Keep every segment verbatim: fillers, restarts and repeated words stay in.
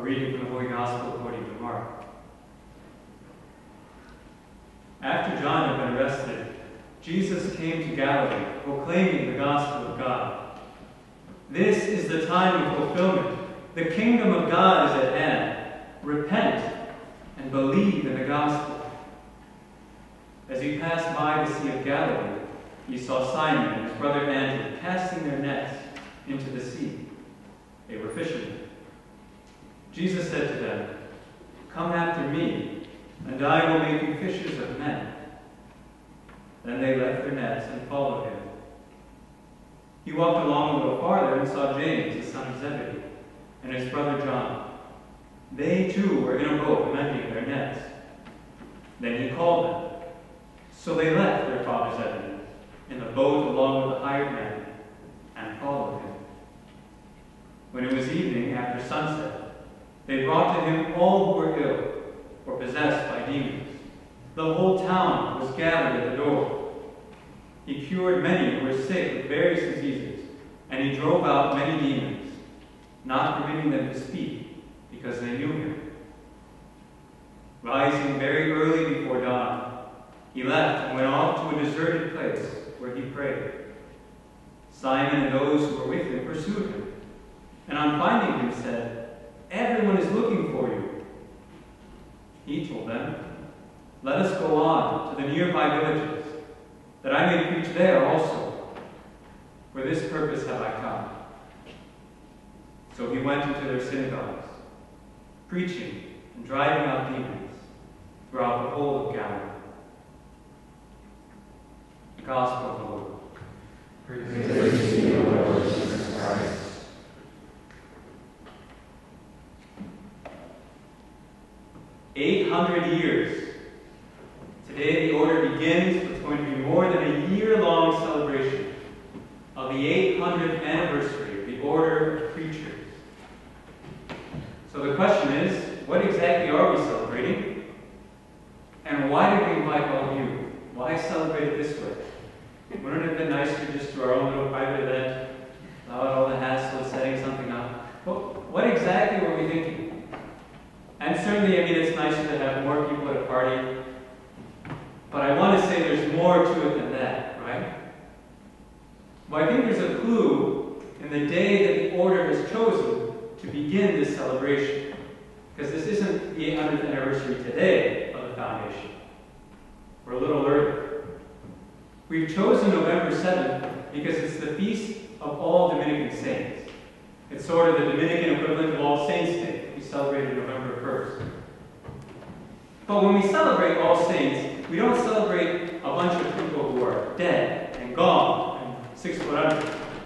reading from the Holy Gospel according to Mark. After John had been arrested, Jesus came to Galilee, proclaiming the gospel of God. This is the time of fulfillment. The kingdom of God is at hand. Repent and believe in the gospel. As he passed by the Sea of Galilee, he saw Simon and his brother Andrew casting their nets into the sea. They were fishermen. Jesus said to them, "Come after me, and I will make you fishers of men." Then they left their nets and followed him. He walked along a little farther and saw James, the son of Zebedee, and his brother John. They too were in a boat mending their nets. Then he called them. So they left their father Zebedee in the boat along with the hired men and followed him. When it was evening, after sunset, they brought to him all who were ill or possessed by demons. The whole town was gathered at the door. He cured many who were sick with various diseases, and he drove out many demons, not permitting them to speak, because they knew him. Rising very early before dawn, he left and went off to a deserted place where he prayed. Simon and those who were with him pursued him, and on finding him said, "Everyone is looking for you." He told them, "Let us go on to the nearby villages, that I may preach there also. For this purpose have I come." So he went into their synagogues, preaching and driving out demons throughout the whole of Galilee. The Gospel of the Lord. Praise to you, Lord Jesus Christ. Eight hundred years. Today the order begins what's going to be more than a year-long celebration of the eight hundredth anniversary of the Order of Preachers. So the question is, what exactly are we celebrating? And why did we invite all of you? Why celebrate it this way? Wouldn't it have been nicer just to our own little private event, without all the hassle of setting something up? Well, what exactly were we thinking? And certainly, I mean, it's nicer to have more people at a party, but I want to say there's more to it than that, right? Well, I think there's a clue in the day that the order has chosen to begin this celebration, because this isn't the eight hundredth anniversary today of the foundation. We're a little early. We've chosen November seventh because it's the feast of all Dominican saints. It's sort of the Dominican equivalent of All Saints' Day. We celebrated November first. But when we celebrate All Saints, we don't celebrate a bunch of people who are dead and gone and six foot under.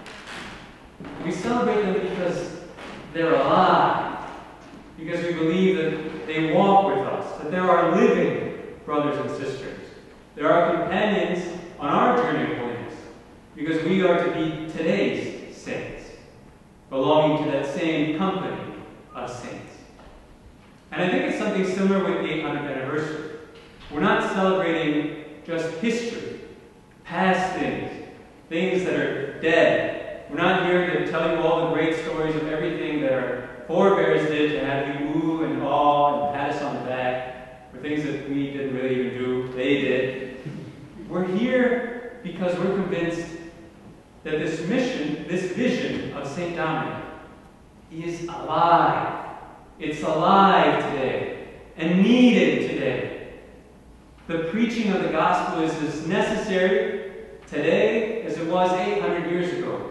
We celebrate them because they're alive, because we believe that they walk with us, that they're our living brothers and sisters. They're our companions on our journey of holiness, because we are to be today's saints, belonging to that same company of saints. And I think it's something similar with the eight hundredth anniversary. We're not celebrating just history, past things, things that are dead. We're not here to tell you all the great stories of everything that our forebears did to have you woo and awe and pat us on the back, for things that we didn't really even do, they did. We're here because we're convinced that this mission, this vision of Saint Dominic is alive. It's alive today and needed today. The preaching of the gospel is as necessary today as it was eight hundred years ago.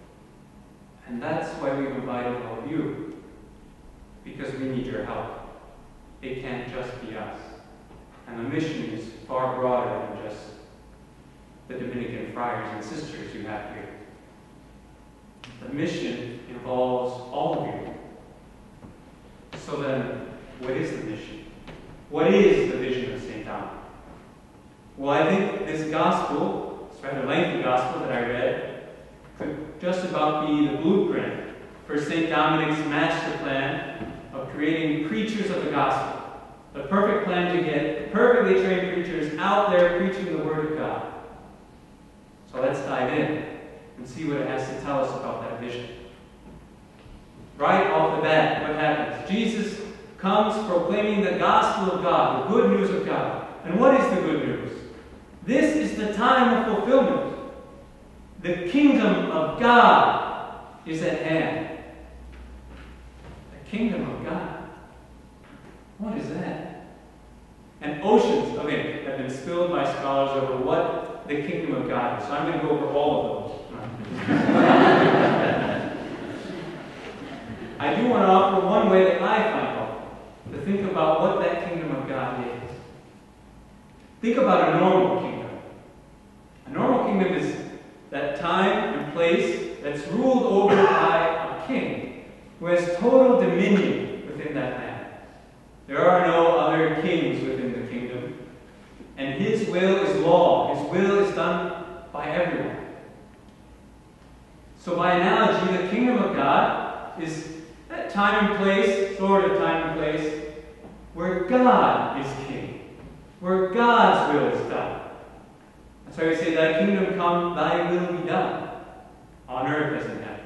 And that's why we've invited all of you, because we need your help. It can't just be us. And the mission is far broader than just the Dominican friars and sisters you have here. The mission involves all of you. So then, what is the mission? What is the vision of Saint Dominic? Well, I think this gospel, this rather lengthy gospel that I read, could just about be the blueprint for Saint Dominic's master plan of creating preachers of the gospel. The perfect plan to get perfectly trained preachers out there preaching the Word of God. So let's dive in and see what it has to tell us about that vision. Right off the bat, what happens? Jesus comes proclaiming the gospel of God, the good news of God. And what is the good news? This is the time of fulfillment. The kingdom of God is at hand. The kingdom of God. What is that? And oceans, okay, have been spilled by scholars over what the kingdom of God is. So I'm going to go over all of those. I do want to offer one way that I find helpful to think about what that kingdom of God is. Think about a normal kingdom. A normal kingdom is that time and place that's ruled over by a king who has total dominion within that land. There are no other kings within the kingdom, and his will is law. His will is done by everyone. So by analogy, the kingdom of God is that time and place, sort of time and place, where God is king, where God's will is done. That's why we say, thy kingdom come, thy will be done, on earth as in heaven.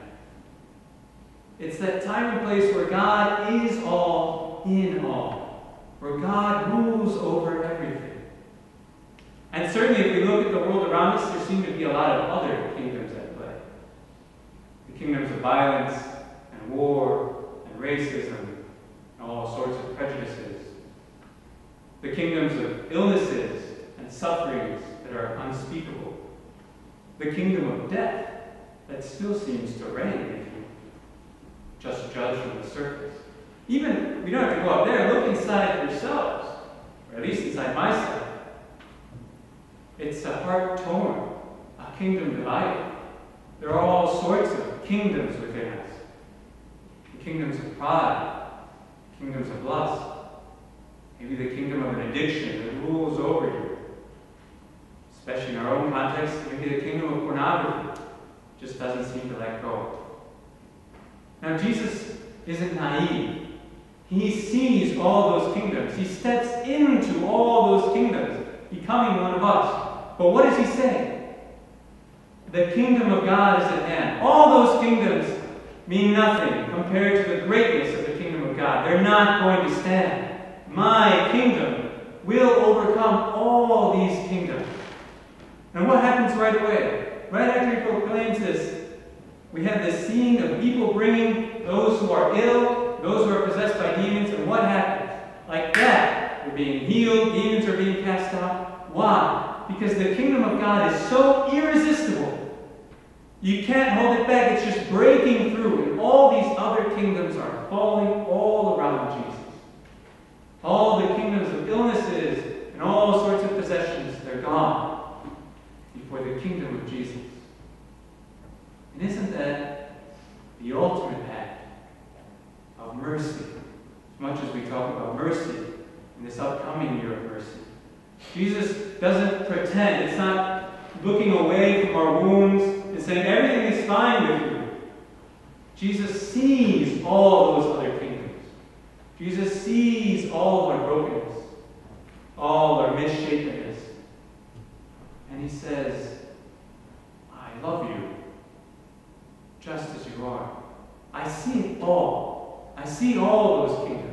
It's that time and place where God is all in all, where God rules over everything. And certainly if we look at the world around us, there seem to be a lot of other kingdoms at play. The kingdoms of violence and war and racism and all sorts of prejudices. The kingdoms of illnesses and sufferings that are unspeakable. The kingdom of death that still seems to reign if you just judge from the surface. Even, we don't have to go up there, look inside yourselves, or at least inside myself. It's a heart torn, a kingdom divided. There are all sorts of kingdoms within us. The kingdoms of pride, kingdoms of lust, maybe the kingdom of an addiction that rules over you. Especially in our own context, maybe the kingdom of pornography just doesn't seem to let go. Now Jesus isn't naive. He sees all those kingdoms. He steps into all those kingdoms, becoming one of us. But what does he say? The kingdom of God is at hand. All those kingdoms mean nothing compared to the greatness of the kingdom of God. They're not going to stand. My kingdom will overcome all these kingdoms. And what happens right away? Right after he proclaims this, we have this scene of people bringing those who are ill, those who are possessed by demons, and what happens? Like that, they're being healed, demons are being cast out. Why? Because the kingdom of God is so irresistible. You can't hold it back. It's just breaking through, and all these other kingdoms are falling all around Jesus. All the kingdoms of illnesses and all sorts of possessions, they're gone before the kingdom of Jesus. And isn't that the ultimate act of mercy? As much as we talk about mercy in this upcoming year of mercy. Jesus doesn't pretend. It's not looking away from our wounds and saying everything is fine with you. Jesus sees all those other kingdoms. Jesus sees all our brokenness, all our misshapenness. And he says, I love you just as you are. I see it all. I see all those kingdoms.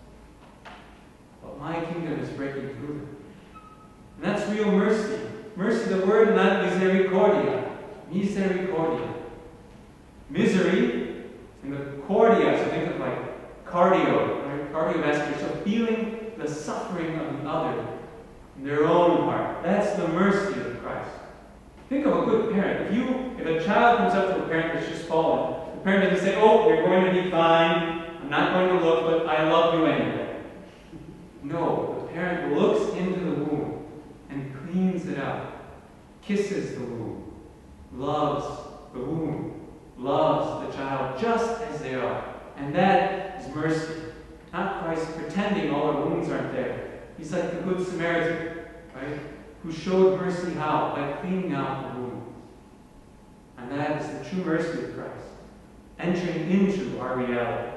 But my kingdom is breaking through them. And that's real mercy. Mercy, the word, not misericordia. Misericordia. Misery, and the cordia, so think of like cardio, right? Cardiovascular. So feeling the suffering of the other in their own heart. That's the mercy of Christ. Think of a good parent. If you, if a child comes up to a parent that's just fallen, the parent doesn't say, oh, you're going to be fine. I'm not going to look, but I love you anyway. No, the parent looks into the wound and cleans it out, kisses the wound, loves the wound, loves the child just as they are. And that is mercy. Not Christ pretending all our wounds aren't there. He's like the Good Samaritan, right? Who showed mercy how? By cleaning out the wounds. And that is the true mercy of Christ, entering into our reality.